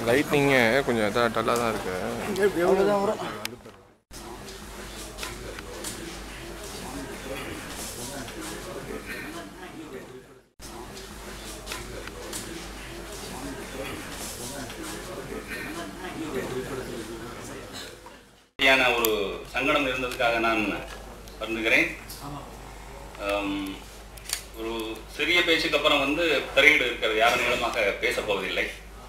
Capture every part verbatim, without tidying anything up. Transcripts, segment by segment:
லைட்னிங்கே கொஞ்சம் இதாக டல்லாக தான் இருக்குது. எவ்வளோதான் வரும். ஒரு சங்கடம் இருந்ததுக்காக நான் வருந்துகிறேன். ஒரு சிறிய பேச்சுக்கு அப்புறம் வந்து திரையீடு இருக்கிறது, யாரும் நீளமாக பேசப் போவதில்லை.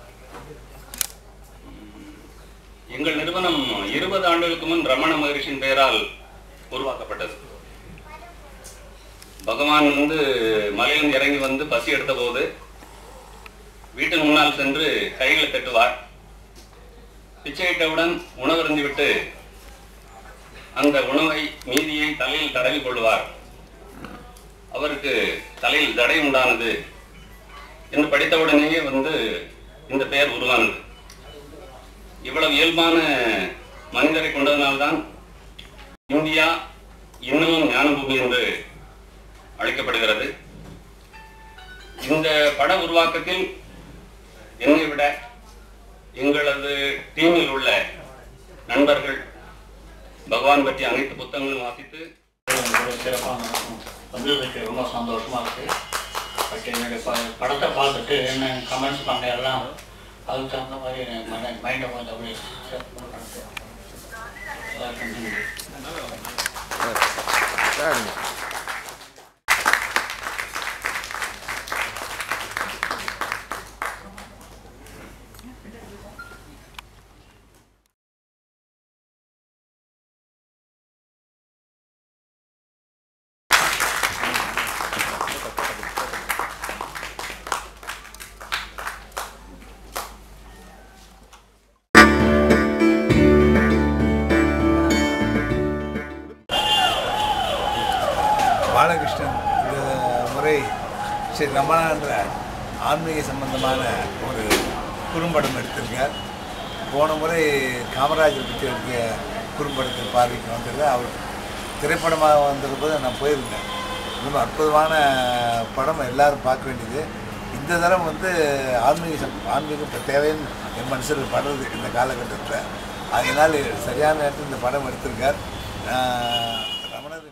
எங்கள் நிறுவனம் இருபது ஆண்டுகளுக்கு முன் ரமண மகரிஷியின் பெயரால் உருவாக்கப்பட்டது. பகவான் வந்து மலையிலிருந்து இறங்கி வந்து பசி எடுத்த போது வீட்டின் முன்னால் சென்று கைகளை தட்டுவார். பிச்சையிட்டவுடன் உணவருந்தி விட்டு அந்த உணவை மீதியை தலையில் தடவி கொள்வார். அவருக்கு தலையில் தடை உண்டானது என்று படித்தவுடனேயே வந்து இந்த பெயர் உருவானது. இவ்வளவு இயல்பான மனிதரை கொண்டதனால்தான் இந்தியா இன்னமும் ஞானபூமி என்று அழைக்கப்படுகிறது. இந்த பட உருவாக்கத்தில் என்னை விட எங்களது டீமில் உள்ள நண்பர்கள் பகவான் பற்றி அனைத்து புத்தகங்களும் வாசித்து சிறப்பாக வந்ததுக்கு ரொம்ப சந்தோஷமாக இருக்குது. பட் என்னுடைய ப படத்தை பார்த்துட்டு என்ன கமெண்ட்ஸ் பண்ண எல்லாம் அதுக்கு தகுந்த மாதிரி எனக்கு மைண்டை கொஞ்சம் அப்படி செட் பண்ணுறேன். பாலகிருஷ்ணன் இந்த முறை ஸ்ரீ ரமணா என்ற ஆன்மீக சம்பந்தமான ஒரு குறும்படம் எடுத்திருக்கார். போன முறை காமராஜர் பற்றி எடுத்த குறும்படத்தில் பார்வைக்கு வந்தது. அவர் திரைப்படமாக வந்திருப்பது நான் போயிருந்தேன். ரொம்ப அற்புதமான படம், எல்லோரும் பார்க்க வேண்டியது. இந்த தரம் வந்து ஆன்மீக சம் ஆன்மீகம் இப்போ தேவைன்னு என் மனசில் படுறது இந்த காலகட்டத்தில். அதனால் சரியான நேரத்தில் இந்த படம் எடுத்திருக்கார். ரமணர்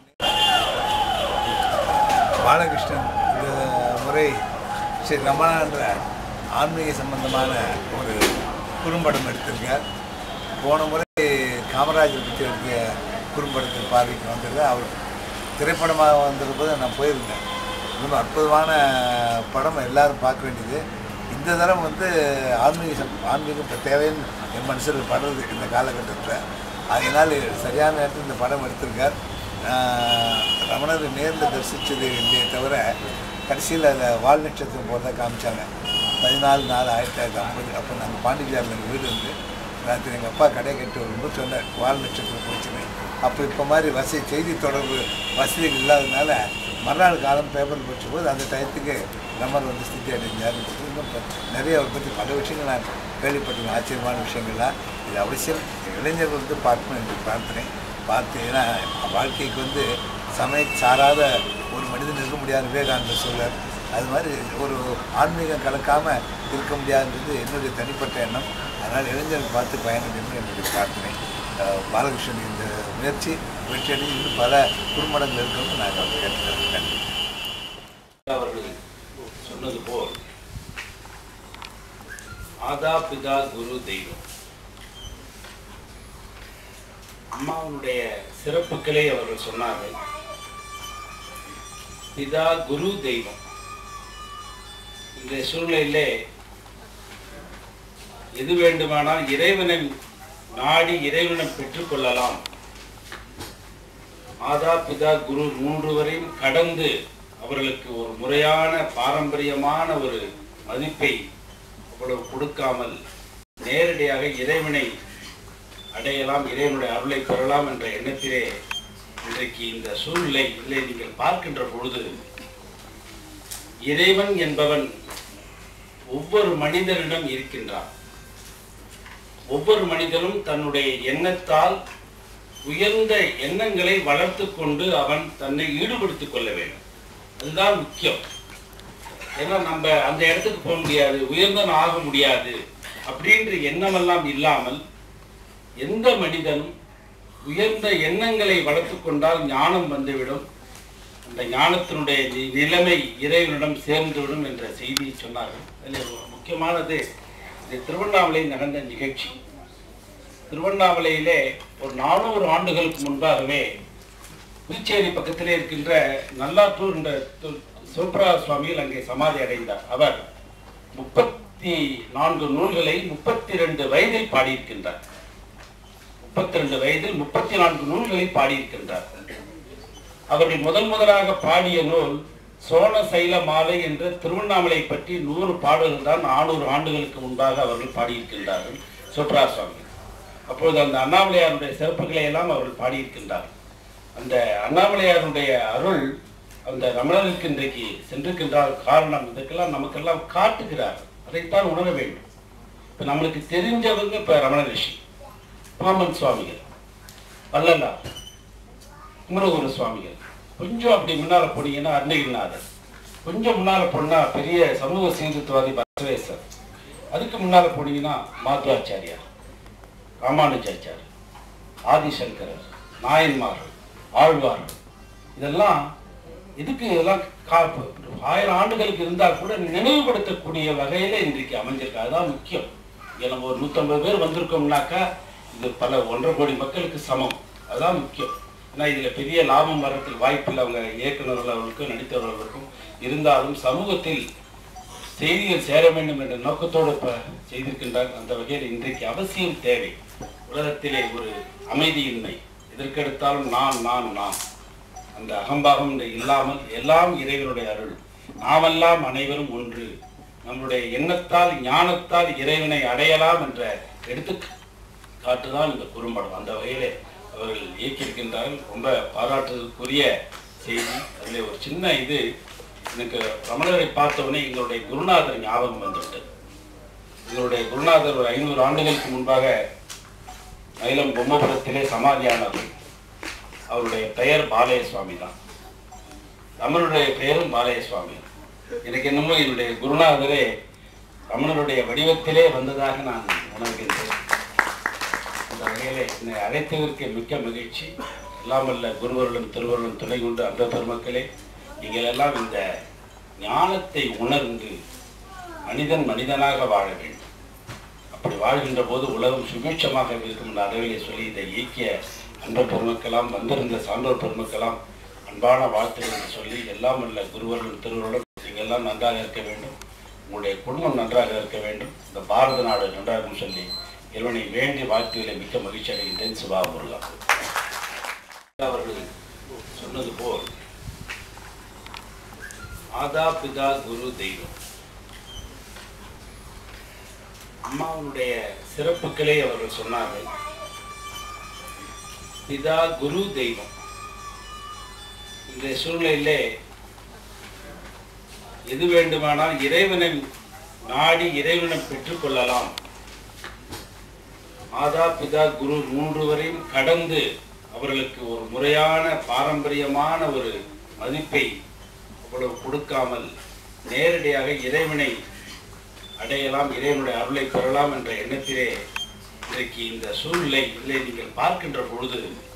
பாலகிருஷ்ணன் இந்த முறை ஸ்ரீ ரமணா என்ற ஆன்மீக சம்பந்தமான ஒரு குறும்படம் எடுத்திருக்கார். போன முறை காமராஜர் பற்றி எடுத்த குறும்படத்தில் பார்வைக்கு வந்தது. அவர் திரைப்படமாக வந்திருப்பது நான் போயிருந்தேன். ரொம்ப அற்புதமான படம், எல்லோரும் பார்க்க வேண்டியது. இந்த தரம் வந்து ஆன்மீக சம் ஆன்மீகம் இப்போ தேவைன்னு என் மனசில் படுறது இந்த காலகட்டத்தில். அதனால் சரியான நேரத்தில் இந்த படம் எடுத்திருக்கார். ரமணர் நேரில் தரிசித்தது இல்லையே தவிர கடைசியில் அதை வால் நட்சத்திரம் போகிறதா காமிச்சாங்க. பதினாலு நாலு ஆயிரத்தி தொள்ளாயிரத்தி ஐம்பது அப்போ நாங்கள் பாண்டிச்சேரியில் எங்கள் வீடு வந்து ராத்திரி எங்கள் அப்பா கடை கட்டி வரும்போது சொன்னார் வால் நட்சத்திரம் போச்சுன்னு. அப்போ இப்போ மாதிரி வசதி செய்தி தொடர்பு வசதிகள் இல்லாததுனால மறுநாள் காலம் பேப்பர் படிச்சபோது அந்த டயத்துக்கு ரமணர் வந்து ஸ்திதி அடைஞ்சார். இன்னும் நிறைய அவரை பற்றி பல விஷயங்கள் நான் கேள்விப்பட்டிருக்கேன், ஆச்சரியமான விஷயங்கள்லாம். இது அவசியம் இளைஞர்கள் வந்து பார்க்கணும் என்று பிரார்த்தனை. பார்த்து ஏன்னா வாழ்க்கைக்கு வந்து சமய சாராத ஒரு மனிதன் இருக்க முடியாத விவேகானந்தர் சொல்றார். அது மாதிரி ஒரு ஆன்மீகம் கலக்காமல் இருக்க முடியாதுன்றது என்னுடைய தனிப்பட்ட எண்ணம். அதனால் இளைஞர்கள் பார்த்து பயணிக்கணும்னு என்னுடைய பிரார்த்தனை. பாலகிருஷ்ணன் இந்த முயற்சி வெற்றியடைந்து இன்னும் பல குறும்படங்கள் இருக்கணும்னு நான் அவர் கேட்டுக்கிறேன். அவர்கள் சொன்னது போல் ஆதா பிதா குரு தெய்வம், அம்மாவுடைய சிறப்புகளை அவர்கள் சொன்னார்கள். பிதா குரு தெய்வம். இந்த சூழ்நிலையிலே எது வேண்டுமானால் இறைவனை நாடி இறைவனை பெற்றுக்கொள்ளலாம். மாதா பிதா குரு மூன்று வரையும் கடந்து அவர்களுக்கு ஒரு முறையான பாரம்பரியமான ஒரு மதிப்பை அவ்வளவு கொடுக்காமல் நேரடியாக இறைவனை அடையலாம், இறைவனுடைய அருளை பெறலாம் என்ற எண்ணத்திலே இன்றைக்கு இந்த சூழ்நிலை இல்லை. நீங்கள் பார்க்கின்ற பொழுது இறைவன் என்பவன் ஒவ்வொரு மனிதனிடம் இருக்கின்றான். ஒவ்வொரு மனிதனும் தன்னுடைய எண்ணத்தால் உயர்ந்த எண்ணங்களை வளர்த்து கொண்டு அவன் தன்னை ஈடுபடுத்திக் கொள்ள வேண்டும். அதுதான் முக்கியம். ஏன்னா நம்ம அந்த இடத்துக்கு போக முடியாது, உயர்ந்தன் ஆக முடியாது. அப்படின்ற எண்ணமெல்லாம் இல்லாமல் எந்த மனிதனும் உயர்ந்த எண்ணங்களை வளர்த்து கொண்டால் ஞானம் வந்துவிடும், அந்த ஞானத்தினுடைய நிலைமை இறைவனிடம் சேர்ந்துவிடும் என்ற செய்தியை சொன்னார்கள். அதில் முக்கியமானது இந்த திருவண்ணாமலை நடந்த நிகழ்ச்சி. திருவண்ணாமலையிலே ஒரு நானூறு ஆண்டுகளுக்கு முன்பாகவே புதுச்சேரி பக்கத்திலே இருக்கின்ற நல்லாத்தூர் என்ற சோப்ரா சுவாமிகள் அங்கே சமாதி அடைந்தார். அவர் முப்பத்தி நான்கு நூல்களை முப்பத்தி ரெண்டு வயதில் பாடியிருக்கின்றார். முப்பத்தி ரெண்டு வயதில் முப்பத்தி நான்கு நூல்களை பாடியிருக்கின்றார். அவர்கள் முதன் முதலாக பாடிய நூல் சோன சைல மாலை என்ற திருவண்ணாமலை பற்றி நூறு பாடல்கள் தான் நானூறு ஆண்டுகளுக்கு முன்பாக அவர்கள் பாடியிருக்கின்றார்கள் சோப்ரா சுவாமி. அப்பொழுது அந்த அண்ணாமலையாருடைய சிறப்புகளை எல்லாம் அவர்கள் பாடியிருக்கின்றார்கள். அந்த அண்ணாமலையாருடைய அருள் அந்த ரமணருக்கு இன்றைக்கு சென்றிருக்கின்றார். காரணம் இதற்கெல்லாம் நமக்கெல்லாம் காட்டுகிறார். அதைத்தான் உணர வேண்டும். இப்போ நம்மளுக்கு தெரிஞ்சவங்க இப்போ ரமண ரிஷி, பாமன் சுவாமிகள், வள்ளலார், குமரகுரு சுவாமிகள். கொஞ்சம் அப்படி முன்னால் போனீங்கன்னா அருணகிரிநாதர், கொஞ்சம் முன்னால் போனால் பெரிய சமூக சீர்திருத்தவாதி பரமேஸ்வர், அதுக்கு முன்னால் போனீங்கன்னா மாத்வாச்சாரியார், ராமானுஜாச்சாரியர், ஆதிசங்கரர், நாயன்மார்கள், ஆழ்வார்கள். இதெல்லாம் இதுக்கு இதெல்லாம் காப்பு ஆயிரம் ஆண்டுகளுக்கு இருந்தால் கூட நினைவுபடுத்தக்கூடிய வகையில் இன்றைக்கு அமைஞ்சிருக்கு. அதுதான் முக்கியம். இங்கே நம்ம ஒரு நூற்றம்பது பேர் வந்திருக்கோம்னாக்கா இது பல ஒன்றரை கோடி மக்களுக்கு சமம். அதுதான் முக்கியம். ஏன்னா இதில் பெரிய லாபம் வரத்துக்கு வாய்ப்பில்லை அவங்க இயக்குநர்கள் அவர்களுக்கும் நடித்தவர்களுக்கும். இருந்தாலும் சமூகத்தில் செய்திகள் சேர வேண்டும் என்ற நோக்கத்தோடு இப்போ செய்திருக்கின்றார். அந்த வகையில் இன்றைக்கு அவசியம் தேவை. உலகத்திலே ஒரு அமைதியின்மை, எதற்கெடுத்தாலும் நான் நான் நான் அந்த அகம்பாகம் இல்லாமல் எல்லாம் இறைவனுடைய அருள், நாமெல்லாம் அனைவரும் ஒன்று, நம்முடைய எண்ணத்தால் ஞானத்தால் இறைவனை அடையலாம் என்ற எடுத்துக்காட்டுதான் இந்த குறும்படம். அந்த வகையிலே அவர்கள் இயக்கியிருக்கின்றார்கள். ரொம்ப பாராட்டுதலுக்குரிய செய்தி. அதில் ஒரு சின்ன இது எனக்கு ரமணரை பார்த்தவுடனே எங்களுடைய குருநாதர் ஞாபகம் வந்துவிட்டது. எங்களுடைய குருநாதர் ஒரு ஐநூறு ஆண்டுகளுக்கு முன்பாக மயிலம் பொம்மபுரத்திலே சமாதியானவர். அவருடைய பெயர் பாலய சுவாமி தான். ரமணருடைய பெயரும் பாலய சுவாமி. எனக்கு என்னமோ என்னுடைய குருநாதரே ரமணருடைய வடிவத்திலே வந்ததாக நான் உணர்கின்றேன். அந்த வகையிலே என்னை அழைத்ததற்கு மிக்க மகிழ்ச்சி. எல்லாமல்ல குருவர்களும் திருவர்களும் துணை கொண்டு அந்த பெருமக்களே, நீங்கள் எல்லாம் இந்த ஞானத்தை உணர்ந்து மனிதன் மனிதனாக வாழ வேண்டும். அப்படி வாழ்கின்ற போது உலகம் சுபீட்சமாக இருக்கும் என்ற அளவிலே சொல்லி இதை இயக்கிய அன்பர் பெருமக்கெல்லாம், வந்திருந்த சான்றோர் பெருமக்கெல்லாம் அன்பான வாழ்த்துக்கள் சொல்லி, எல்லாம் அல்ல குருவர்களும் திருவர்களும் நீங்கள் எல்லாம் நன்றாக இருக்க வேண்டும், உங்களுடைய குடும்பம் நன்றாக இருக்க வேண்டும், இந்த பாரத நாடு நன்றாக சொல்லி இறைவனை வேண்டி வாழ்த்துக்களை மிக்க மகிழ்ச்சி அடைகின்றேன். சிவா முருகா அவர்கள் சொன்னது போல் ஆதா பிதா குரு தெய்வம், அம்மாவுடைய சிறப்புகளே அவர்கள் சொன்னார்கள். பிதா குரு தெய்வம். இந்த சூழ்நிலையிலே எது வேண்டுமானால் இறைவனை நாடி இறைவனை பெற்றுக்கொள்ளலாம். மாதா பிதா குரு மூன்று வரையும் கடந்து அவர்களுக்கு ஒரு முறையான பாரம்பரியமான ஒரு மதிப்பை அவ்வளவு கொடுக்காமல் நேரடியாக இறைவனை அடையலாம், இறைவனுடைய அருளை பெறலாம் என்ற எண்ணத்திலே இன்றைக்கு இந்த சூழ்நிலை இதிலே நீங்கள் பார்க்கின்ற பொழுது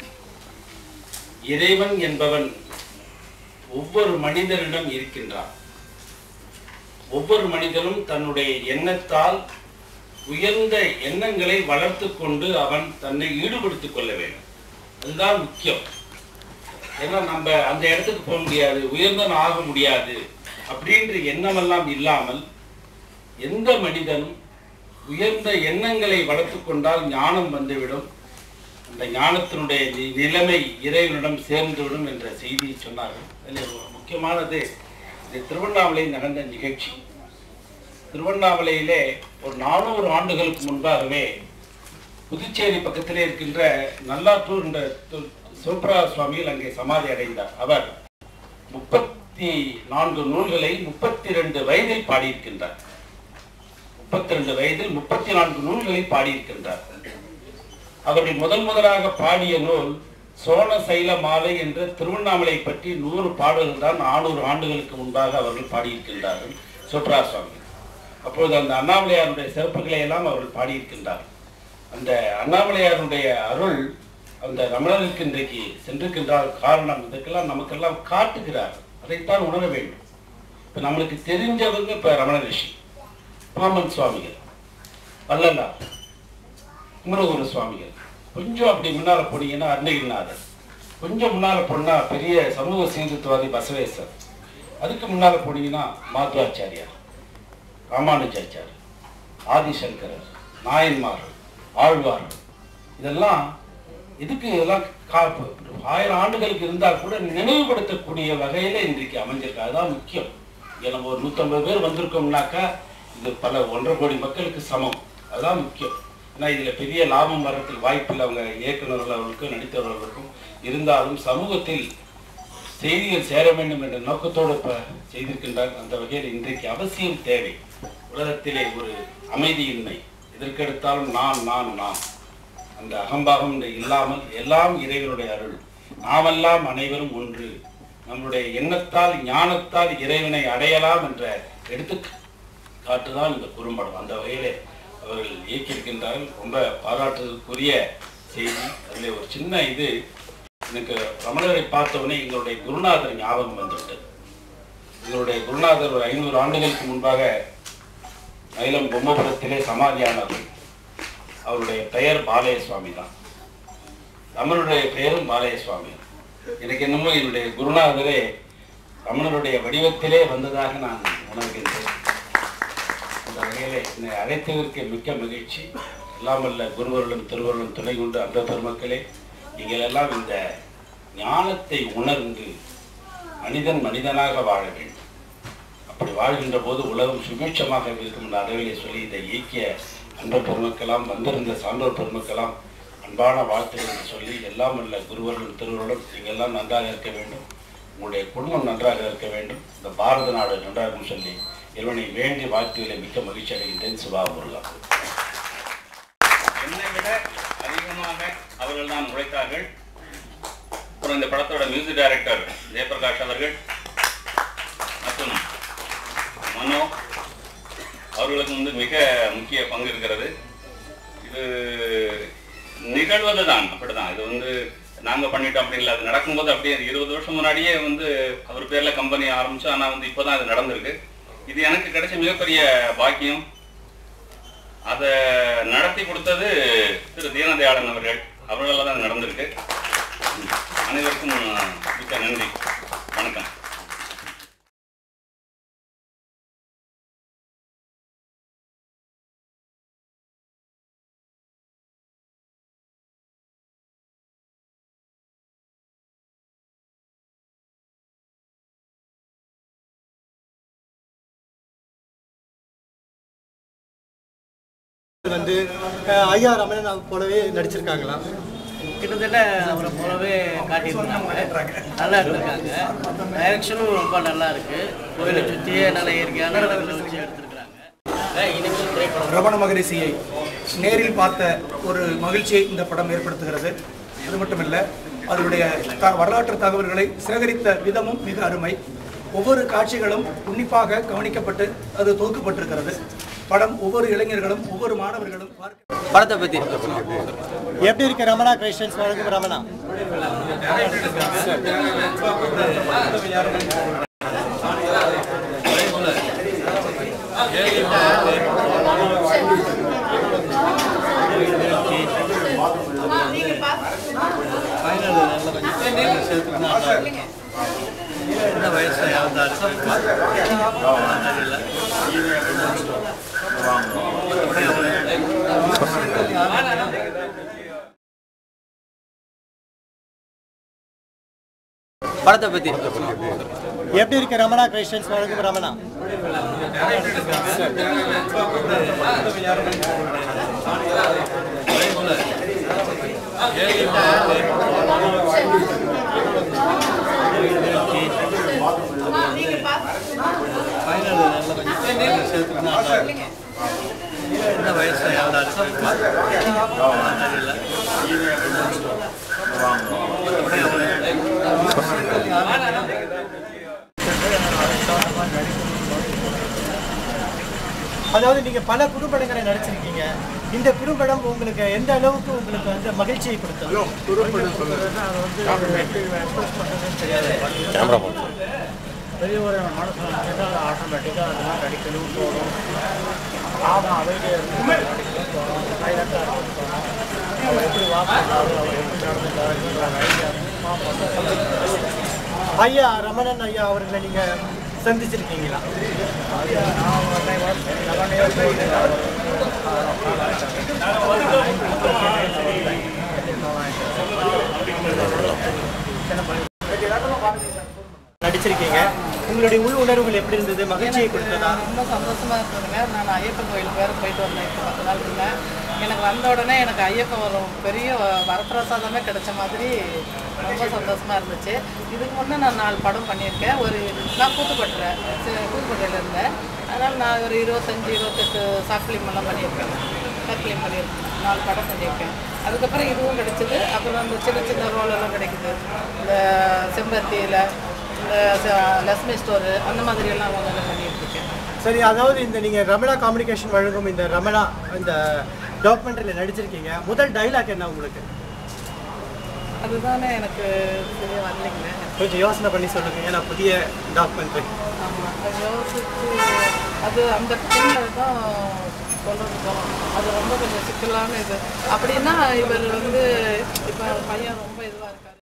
இறைவன் என்பவன் ஒவ்வொரு மனிதனிடம் இருக்கின்றான். ஒவ்வொரு மனிதனும் தன்னுடைய எண்ணத்தால் உயர்ந்த எண்ணங்களை வளர்த்து கொண்டு அவன் தன்னை ஈடுபடுத்திக் கொள்ள வேண்டும். அதுதான் முக்கியம். ஏன்னா நம்ம அந்த இடத்துக்கு போக முடியாது, உயர்ந்தன் ஆக முடியாது அப்படின்ற எண்ணமெல்லாம் இல்லாமல் எந்த மனிதனும் உயர்ந்த எண்ணங்களை வளர்த்து கொண்டால் ஞானம் வந்துவிடும், அந்த ஞானத்தினுடைய நிலைமை இறைவனிடம் சேர்ந்துவிடும் என்ற செய்தியை சொன்னார்கள். அதில் முக்கியமானது இந்த திருவண்ணாமலை நடந்த நிகழ்ச்சி. திருவண்ணாமலையிலே ஒரு நானூறு ஆண்டுகளுக்கு முன்பாகவே புதுச்சேரி பக்கத்திலே இருக்கின்ற நல்லாத்தூர் என்ற சோப்ரா சுவாமிகள் அங்கே சமாதி அடைந்தார். அவர் முப்பத்தி நான்கு நூல்களை முப்பத்தி ரெண்டு வயதில் பாடியிருக்கின்றார். முப்பத்தி ரெண்டு வயதில் முப்பத்தி நான்கு நூல்களை பாடியிருக்கின்றார். அவர்கள் முதன் முதலாக பாடிய நூல் சோன சைல மாலை என்ற திருவண்ணாமலை பற்றி நூறு பாடல்கள் தான் நானூறு ஆண்டுகளுக்கு முன்பாக அவர்கள் பாடியிருக்கின்றார்கள் சோப்ரா சுவாமி. அப்போது அந்த அண்ணாமலையாருடைய சிறப்புகளை எல்லாம் அவர்கள் பாடியிருக்கின்றார். அந்த அண்ணாமலையாருடைய அருள் அந்த ரமணருக்கு இன்றைக்கு சென்றிருக்கின்றார். காரணம் இதற்கெல்லாம் நமக்கெல்லாம் காட்டுகிறார். அதைத்தான் உணர வேண்டும். இப்போ நம்மளுக்கு தெரிஞ்சவங்க இப்போ ரமண ரிஷி, பாமன் சுவாமிகள், வள்ளலார், குமரகுரு சுவாமிகள். கொஞ்சம் அப்படி முன்னால் போனீங்கன்னா அருணகிரிநாதர், கொஞ்சம் முன்னால் போனால் பெரிய சமூக சீர்திருத்தவாதி பசவேஸ்வர், அதுக்கு முன்னால் போனீங்கன்னா மாத்வாச்சாரியார், ராமானுஜாச்சார், ஆதிசங்கரர், நாயன்மார்கள், ஆழ்வார்கள். இதெல்லாம் இதுக்கு இதெல்லாம் காப்பு ஆயிரம் ஆண்டுகளுக்கு இருந்தால் கூட நினைவுபடுத்தக்கூடிய வகையில் இன்றைக்கு அமைஞ்சிருக்கு. அதுதான் முக்கியம். இங்கே நம்ம ஒரு நூற்றம்பது பேர் வந்திருக்கோம்னாக்கா இது பல ஒன்றரை கோடி மக்களுக்கு சமம். அதுதான் முக்கியம். ஏன்னா இதில் பெரிய லாபம் வர்றதுக்கு வாய்ப்பில்லை அவங்க இயக்குநர்கள் அவர்களுக்கும் நடித்தவர்களுக்கும். இருந்தாலும் சமூகத்தில் செய்திகள் சேர வேண்டும் என்ற நோக்கத்தோடு இப்போ செய்திருக்கின்றார். அந்த வகையில் இன்றைக்கு அவசியம் தேவை. உலகத்திலே ஒரு அமைதியின்மை, எதற்கெடுத்தாலும் நான் நான் நான் அந்த அகம்பாகம் இல்லாமல் எல்லாம் இறைவனுடைய அருள், நாமெல்லாம் அனைவரும் ஒன்று, நம்முடைய எண்ணத்தால் ஞானத்தால் இறைவனை அடையலாம் என்ற எடுத்துக்காட்டுதான் இந்த குறும்படம். அந்த வகையிலே அவர்கள் இயக்கியிருக்கின்றார்கள். ரொம்ப பாராட்டுதலுக்குரிய செய்தி. அதில் ஒரு சின்ன இது, எனக்கு ரமணரை பார்த்தவுடனே எங்களுடைய குருநாதர் ஞாபகம் வந்துவிட்டது. எங்களுடைய குருநாதர் ஒரு ஐநூறு ஆண்டுகளுக்கு முன்பாக மயிலம் பொம்மபுரத்திலே சமாதியானவர். அவருடைய பெயர் பாலய சுவாமி தான். ரமணருடைய பெயரும் பாலய சுவாமி. எனக்கு என்னமோ என்னுடைய குருநாதரே ரமணருடைய வடிவத்திலே வந்ததாக நான் உணர்கின்றேன். அந்த வகையிலே என்னை அழைத்ததற்கு மிக்க மகிழ்ச்சி. எல்லாமல்ல குருவர்களும் திருவர்களும் துணை கொண்டு அந்த பெருமக்களே, நீங்கள் எல்லாம் இந்த ஞானத்தை உணர்ந்து மனிதன் மனிதனாக வாழ வேண்டும். அப்படி வாழ்கின்ற போது உலகம் சுபிட்சமாக இருக்கும் என்ற அளவிலே சொல்லி இதை இயக்கிய அன்ப பெருமக்கெல்லாம், வந்திருந்த சான்றோர் பெருமக்கெல்லாம் அன்பான வாழ்த்துக்கள் என்று சொல்லி, எல்லாம் அல்ல குருவர்களும் திருவர்களும் நீங்கள் எல்லாம் நன்றாக இருக்க வேண்டும், உங்களுடைய குடும்பம் நன்றாக இருக்க வேண்டும், இந்த பாரத நாடு நன்றாகும் சொல்லி இறைவனை வேண்டி வாழ்த்துக்களை மிக்க மகிழ்ச்சி அடைகின்றேன். சுபா முருகா. என்னை விட அதிகமாக அவர்கள் தான் உழைத்தார்கள். அப்புறம் இந்த படத்தோட மியூசிக் டைரக்டர் ஜெயபிரகாஷ் அவர்கள் மற்றும் மனோ அவர்களுக்கு வந்து மிக முக்கிய பங்கு இருக்கிறது. இது நிகழ்வது தான் அப்படிதான். இது வந்து நாங்கள் பண்ணிட்டோம் அப்படின்னு இல்லை, அது நடக்கும்போது அப்படியே இருபது வருஷம் முன்னாடியே வந்து அவர் பேரில் கம்பெனி ஆரம்பிச்சு, ஆனால் வந்து இப்போ தான் அது நடந்திருக்கு. இது எனக்கு கிடைச்ச மிகப்பெரிய பாக்கியம். அதை நடத்தி கொடுத்தது திரு தீனதயாளன் அவர்கள், அவர்களால் தான் நடந்திருக்கு. அனைவருக்கும் மிக்க நன்றி. வணக்கம். வந்து ஐயா ரமணன் போலவே நடிச்சிருக்காங்களா? கிட்டத்தட்ட அவரை போலவே காட்டியிருக்காங்க. நல்லா இருந்திருக்காங்க. டைரக்ஷனும் ரொம்ப நல்லா இருக்கு. கோயிலை சுற்றியே நல்ல இயற்கையான இடங்களை வச்சு எடுத்திருக்கிறாங்க. இனிமேல் திரைப்படம் ரமண மகரிஷியை நேரில் பார்த்த ஒரு மகிழ்ச்சியை இந்த படம் ஏற்படுத்துகிறது. அது மட்டுமில்லை, அதனுடைய த வரலாற்று தகவல்களை சேகரித்த விதமும் மிக அருமை. ஒவ்வொரு காட்சிகளும் உன்னிப்பாக கவனிக்கப்பட்டு அது தொகுக்கப்பட்டிருக்கிறது. படம் ஒவ்வொரு இளைஞர்களும் ஒவ்வொரு மாணவர்களும் படத்தை பற்றி எப்படி இருக்கு? ரமணா கிரியேஷன்ஸ் வழங்கும் ரமணா என்ன வயசு படத்தை பற்றி எப்படி இருக்கு? ரமணா கிரியேஷன்ஸ் வழங்கும் ரமணா என்ன வயசு அதாவது நீங்கள் பல குறும்படங்களை நடிச்சிருக்கீங்க. இந்த குறும்படம் உங்களுக்கு எந்த அளவுக்கு உங்களுக்கு வந்து மகிழ்ச்சியை கொடுத்தது? அது வந்து பெரிய ஒரு மனசு நினைச்சால் ஆட்டோமேட்டிக்காக அதெல்லாம் நடிக்கணும் போகணும். ஆமாம் அமைதியாக இருந்து நடிக்கணும் போகணும். சைலண்டாக இருக்கணும் போகணும். அவர் எப்படி வாசிக்கிறாரு, அவர் எப்படி நடந்துக்கிறாரு ஐடியா ஐயா ரமணன் ஐயா அவர்களை நீங்கள் சந்திச்சிருக்கீங்களா? நான் லெவன் இயர்ஸ் நடிச்சிருக்கீங்க. உங்களுடைய உள் உணர்வுகள் எப்படி இருந்தது? மகிழ்ச்சியை கொடுத்ததா? ரொம்ப சந்தோஷமாக இருந்ததுங்க. நான் ஐயப்பன் கோயிலுக்கு வேறு போயிட்டு வந்தேன் இப்போ பத்து நாள் இருந்தேன். எனக்கு வந்த உடனே எனக்கு ஐயப்பன் ஒரு பெரிய வரப்பிரசாதமே கிடைச்ச மாதிரி ரொம்ப சந்தோஷமாக இருந்துச்சு. இதுக்கு முன்னே நான் நாலு படம் பண்ணியிருக்கேன். ஒரு நான் கூத்துப்பட்டுறேன் கூத்துப்பட்டையில் இருந்தேன். அதனால் நான் ஒரு இருபத்தஞ்சி இருபத்தெட்டு ஷார்ட் ஃபிலிம் எல்லாம் பண்ணியிருக்கேன். ஷார்ட் ஃபிலிம் பண்ணியிருக்கேன். நாலு படம் பண்ணியிருக்கேன். அதுக்கப்புறம் இதுவும் கிடைச்சிது. அப்புறம் அந்த சின்ன சின்ன ரோலெல்லாம் கிடைக்குது. இந்த செம்பருத்தியில் இந்த லக்ஷ்மி ஸ்டோரு அந்த மாதிரியெல்லாம் அவங்க பண்ணியிருக்கேன். சரி, அதாவது இந்த நீங்கள் ரமணா கம்யூனிகேஷன் வழங்கும் இந்த ரமணா இந்த டாக்குமெண்ட்ரியில் நடிச்சிருக்கீங்க. முதல் டைலாக் என்ன உங்களுக்கு? அதுதானே எனக்கு தெரிய வரலைங்க. கொஞ்சம் யோசனை பண்ணி சொல்லுங்கள். ஏன்னா புதிய டாக்குமெண்ட்ரி. ஆமாம், யோசிச்சு அது அந்த டைமில் தான் சொல்கிறது போகணும். அது ரொம்ப கொஞ்சம் சிக்கலான இது. அப்படின்னா இவர் வந்து இப்போ பையன் ரொம்ப இதுவாக இருக்காரு.